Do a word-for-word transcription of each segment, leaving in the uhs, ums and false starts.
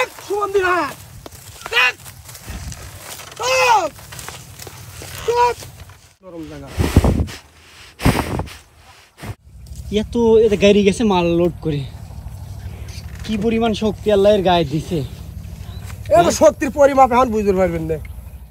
এত এটা গাড়ি গেছে মাল লোড করে, কি পরিমাণ শক্তি আল্লাহর গায়ে দিছে। এত শক্তির পরিমাপ এখন বুঝতে পারবেন না।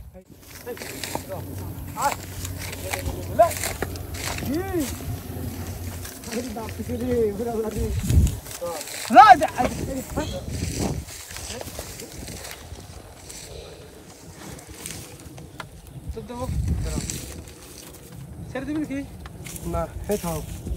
ছেড়ে দিবেন কি না? হে খাও।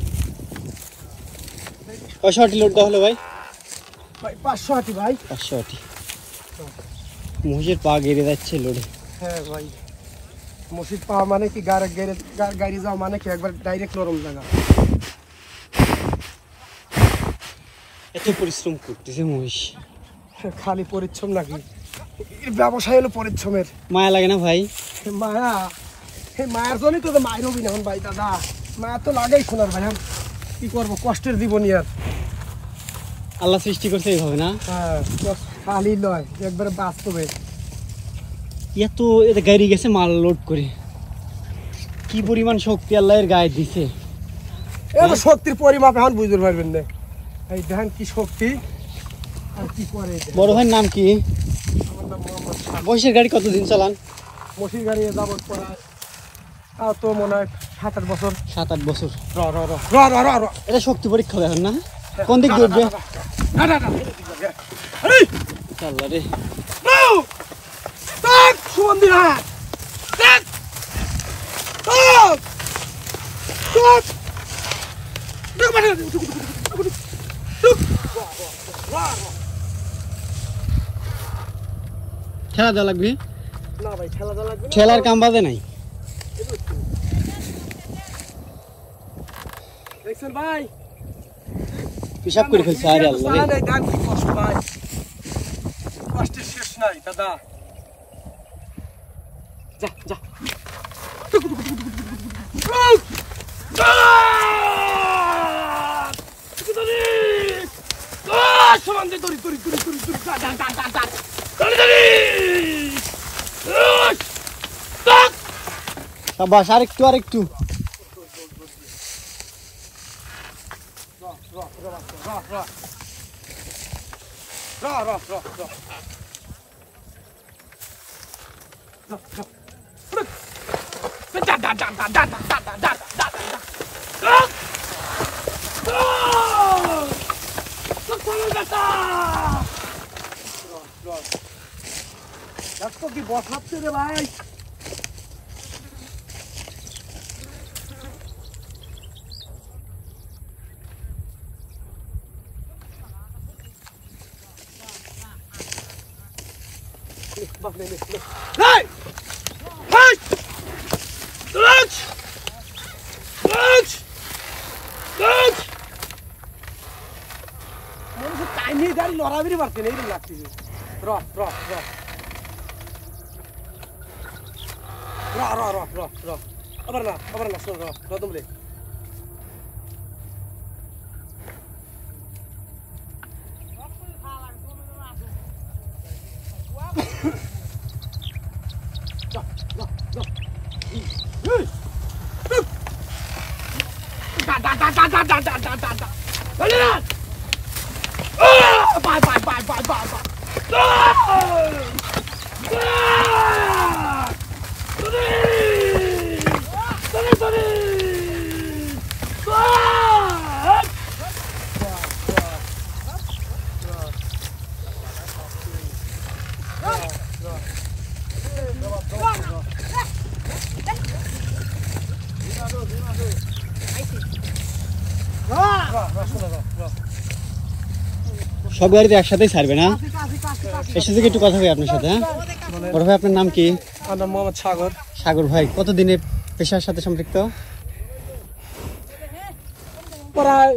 কয়শো আটি লোড দেওয়া হলো ভাই? ভাই পাঁচশো আটি ভাই। পাঁচশো আটি। মহিষের পা গেড়ে যাচ্ছে লোডে। হ্যাঁ ভাই, মসজিদ পা মানে কি গাড়ি গাড়ি যাওয়া মানে কি একবার ডাইরেক্ট নরম জায়গা। এত পরিশ্রম করতেছে মহিষ। খালি পরিশ্রম নাকি, ব্যবসায় হলো পরিশ্রমের। মায়া লাগে না ভাই? মায়া, এই মায়ের জন্যই তো মায়ের হবি না এখন ভাই। দাদা মায়া তো লাগেই শোনার ভাই। এখন কি করবো, কষ্টের জীবনী আর। আল্লাহ সৃষ্টি করছে এইভাবে না? হ্যাঁ, খালি নয়, একবারে বাস্তবে। এত এটা গাড়ি গেছে মাল লোড করে, কি পরিমাণ শক্তি আল্লাহর গায়ে দিছে। এত শক্তির পরিমাপ এখন বুঝতে পারবেন না। এই দেখেন কি শক্তি আর কি করে। বড় ভাইয়ের নাম কি? আমার নাম মোহাম্মদ। মহিষের গাড়ি কতদিন চালান? মসির গাড়ি যাবত পড়ায় তাও তো মনে হয় সাত আট বছর। সাত আট বছর। র র র র র র র এটা শক্তি পরীক্ষা দেখেন না? কোন দিক দিয়ে উঠবে? না না না, আরে আল্লাহ রে। নাও তাক সুবন্ধি না তাক তাক তাক দেখ মানে ঠেলা দেওয়া লাগবে না ভাই, খেলা দেওয়া লাগবে না। ঠেলার কাম বাজে নাই। দেখছেন ভাই, পিসাব করে ফেলছে। আরে আল্লাহ রে। এই দান কি কষ্ট ভাই, কষ্টের শেষ নাই দাদা। যা যা সমান্তে তরি তরি তরি তরি তরি টান টান টান টান টান তরি তরি টাক। সাবাস, আরেকটু আরেকটু। র র র র র র র র র কি বসাচ্ছে রে ভাই। Hey! Hey! Lunch! Lunch! Lunch! মনে হচ্ছে টাইম নিয়ে দাঁড়িয়ে লড়াবিরি পারছে না, এইরকম লাগছে। র র র র র র র র আবার না আবার না শোন, র র দমলে da da da da da da da da da da. Dale na. Ah! Bye bye bye bye bye bye. Ah! Ah! Dale. Dale dale. Ah! সব গাড়িতে একসাথেই ছাড়বে না? এসে থেকে একটু কথা হয় আপনার সাথে। হ্যাঁ বড় ভাই, আপনার নাম কি? আমার নাম মোহাম্মদ সাগর। সাগর ভাই, কতদিনে পেশার সাথে সম্পৃক্ত? প্রায়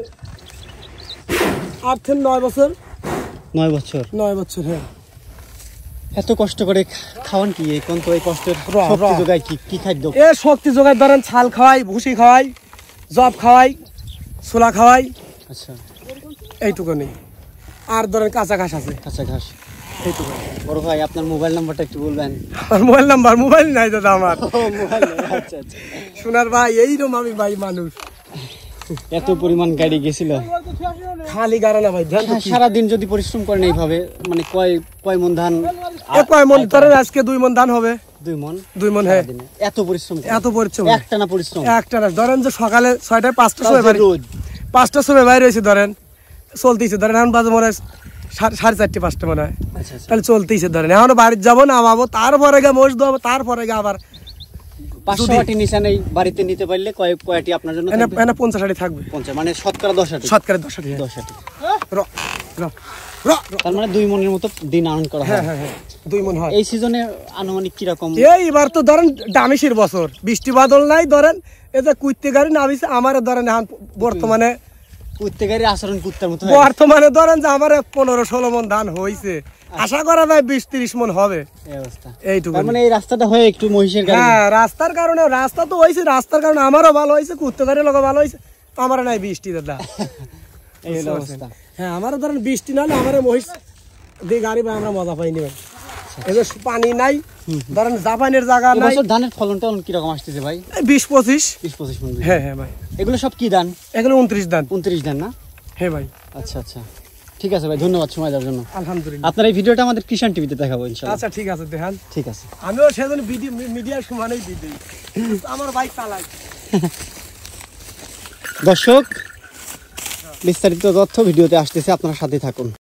আট থেকে নয় বছর। নয় বছর। নয় বছর হ্যাঁ। এত কষ্ট করে খাওয়ান কি? কোন তো এই কষ্টের শক্তি যোগায় কি কি খাদ্য? এ শক্তি যোগায় ধরেন ছাল খাওয়াই, ভুসি খাওয়াই, জব খাওয়াই, ছোলা খাওয়াই। আচ্ছা, এইটুকু নেই। আর ধরেন কাঁচা ঘাস আছে। কাঁচা ঘাস। এই তো ভাই। বড় ভাই আপনার মোবাইল নাম্বারটা একটু বলবেন। আমার মোবাইল নাম্বার মোবাইল নাই দাদা আমার। মোবাইল আচ্ছা আচ্ছা। সোনার ভাই এইরকম আমি ভাই মানুষ। এত পরিমাণ গাড়ি গেছিল খালি গাড়া না ভাই ধ্যান তো কি। সারাদিন যদি পরিশ্রম করেন এইভাবে মানে কয় কয় মন ধান এ কয় মন ধরেন আজকে দুই মন ধান হবে। দুই মন দুই মন হ্যাঁ। সারাদিনে। এত পরিশ্রম করেন? এত পরিশ্রম একটানা পরিশ্রম একটা না ধরেন যে সকালে ছয়টায় পাঁচটার সময় তাও যে বাইরে রোজ পাঁচটার সময় বাইরে হয়েছে ধরেন চলতেইছে ধরেন এখন বাজে মনে হয় সাড়ে সাড়ে চারটে পাঁচটা মনে হয় আচ্ছা আচ্ছা তাহলে চলতেইছে ধরেন এখনো বাড়িতে যাবো নামাবো তারপরে গিয়ে মোষ দেবো তারপরে গিয়ে আবার পাঁচশো আটি নিশান এই বাড়িতে নিতে পারলে কয় কয়টি আপনার জন্য এনে থাকবে? এনে পঞ্চাশ আটি থাকবে পঞ্চাশ মানে শতকরা দশ আটি শতকরা দশ আটি দশ আটি র র র তার মানে দুই মনের মতো দিন আনন্দ করা হ্যাঁ হয়। হ্যাঁ হ্যাঁ দুই মন হয় এই সিজনে আনুমানিক কিরকম এই এবার তো ধরেন ডামিসির বছর বৃষ্টি বাদল নাই ধরেন এই যে কুইতে গাড়ি নামিছে আমার ধরেন এখন বর্তমানে প্রত্যেকেরই আচরণ কুত্তার মতো হয়। বর্তমানে ধরেন যে আমার পনেরো ষোলো মন ধান হয়েছে আশা করা যায় বিশ তিরিশ মন হবে এই অবস্থা। এইটুকু তার মানে এই রাস্তাটা হয়ে একটু মহিষের গাড়ি হ্যাঁ রাস্তার কারণে রাস্তা তো হয়েছে রাস্তার কারণে আমারও ভালো হয়েছে কুত্তে গাড়ির লোক ভালো হয়েছে আমার নাই বৃষ্টি দাদা এই হলো অবস্থা। হ্যাঁ আমারও ধরেন বৃষ্টি না হলে আমার মহিষ দিয়ে গাড়ি ভাই আমরা মজা পাইনি ভাই এই যে পানি নাই ধরেন জাপানের জায়গা নাই এবছর ধানের ফলন টলন কিরকম আসতেছে ভাই? এই বিশ পঁচিশ বিশ পঁচিশ মন হ্যাঁ হ্যাঁ ভাই এগুলো সব কি ধান? এগুলো উনত্রিশ দান উনত্রিশ ধান না? হ্যাঁ ভাই আচ্ছা আচ্ছা ঠিক আছে ভাই ধন্যবাদ সময় দেওয়ার জন্য। আলহামদুলিল্লাহ আপনার এই ভিডিওটা আমাদের কিষান টিভিতে দেখাবো ইনশাআল্লাহ। আচ্ছা ঠিক আছে দেখান ঠিক আছে। আমিও সেদিন মিডিয়ার সমানেই দিই দিই আমার বাইক চালাই দর্শক বিস্তারিত তথ্য ভিডিওতে আসতেছে আপনার সাথে থাকুন।